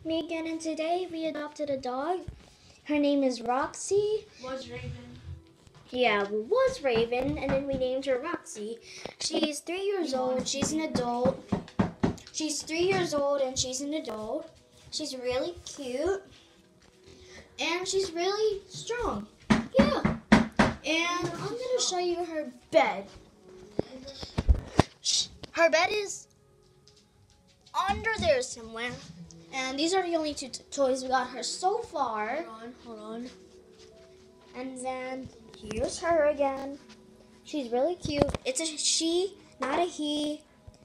Megan, and today we adopted a dog. Her name is Roxy. Was Raven. Yeah, was Raven, and then we named her Roxy. She's 3 years old. She's an adult. She's 3 years old, and she's an adult. She's really cute, and she's really strong. Yeah. And I'm gonna show you her bed. Her bed is under there somewhere. And these are the only two toys we got her so far. Hold on. And then here's her again. She's really cute. It's a she, not a he.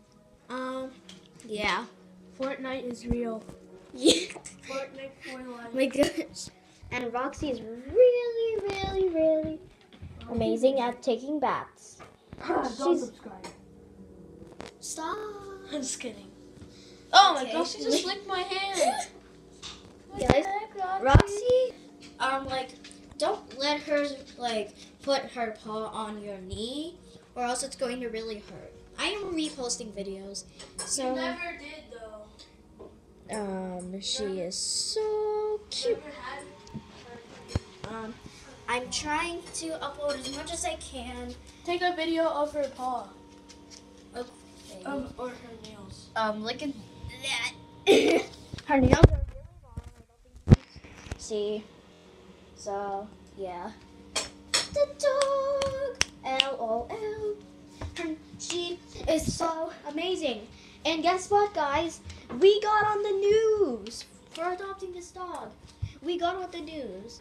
Yeah. Fortnite is real. Yeah. Fortnite for life. My gosh. And Roxy is really amazing at taking baths. Don't subscribe. Stop. I'm just kidding. Oh my Okay. gosh, she just licked my hand. Guys, Roxy, don't let her put her paw on your knee, or else it's going to really hurt. I am reposting videos, so You never did though. she is so cute. Never had her. I'm trying to upload as much as I can. Take a video of her paw. Okay. Or her nails. Look at that. Her nails are really long. I don't think you see. So, yeah. The dog. LOL. She is so amazing. And guess what, guys? We got on the news for adopting this dog. We got on the news.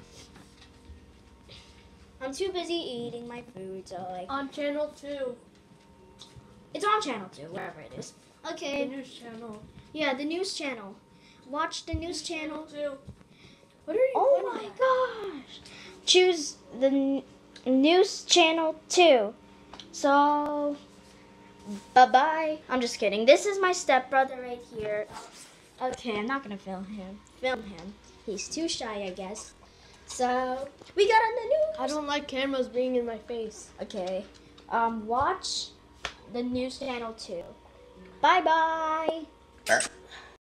I'm too busy eating my food, so On channel 2. it's on channel 2, wherever it is. The Okay. news channel. Yeah, the news channel. Watch the news channel. 2. What are you Oh pointing my at? gosh. Choose the news channel 2. So, bye-bye. I'm just kidding. This is my stepbrother right here. Okay, I'm not going to film him. He's too shy, I guess. So, we got on the news. I don't like cameras being in my face. Okay. Watch the news channel 2. Bye-bye.